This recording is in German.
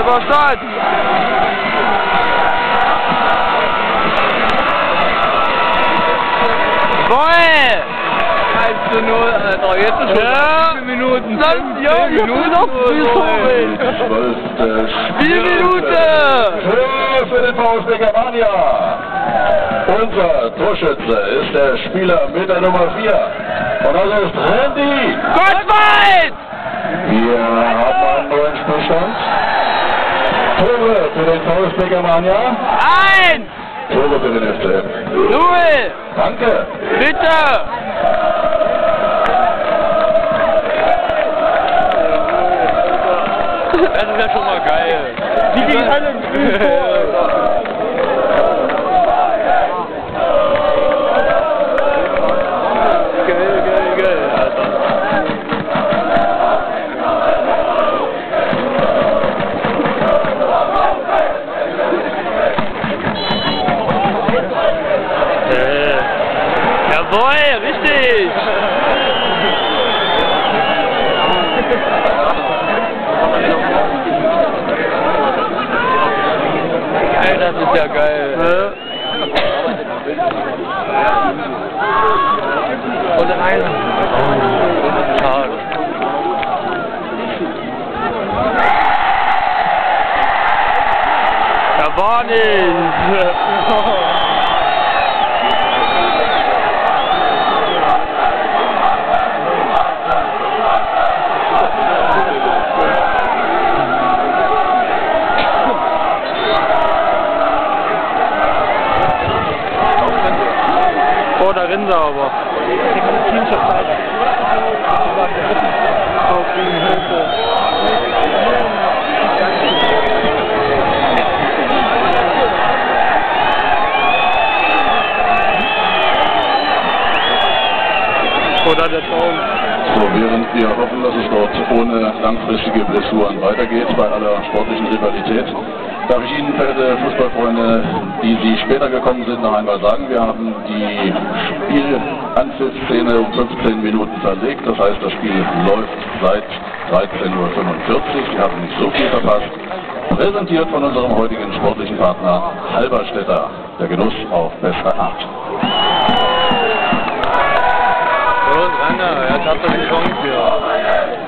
Stadt! Woll! 1:0, Alter, jetzt ist schon 7 Minuten. Ja, Minuten noch Spielminute! Für den VfB Germania. Unser Torschütze ist der Spieler mit der Nummer 4. Und das ist Randy. Gottwald! Wir haben einen neuen Spielstand. Tore für den VfB Germania. 1! Tore für den FCM. 0! Danke. Bitte! Das ist ja schon mal geil. Die gehen alle im grünen Tor. Geil, Alter. Jawohl, richtig! Geil, das ist ja geil. Und ein. Schade. Da war nichts! Oh, da rennen sie aber. Oder der Zaun. So, während wir hoffen, dass es dort ohne langfristige Blessuren weitergeht, bei aller sportlichen Rivalität, darf ich Ihnen, verehrte Fußballfreunde, die Sie später gekommen sind, noch einmal sagen, wir haben die Spielanpfiffszene um 15 Minuten verlegt. Das heißt, das Spiel läuft seit 13:45 Uhr. Sie haben nicht so viel verpasst. Präsentiert von unserem heutigen sportlichen Partner Halberstädter. Der Genuss auf bester Art. So, Ranger, er hat doch die Chance hier.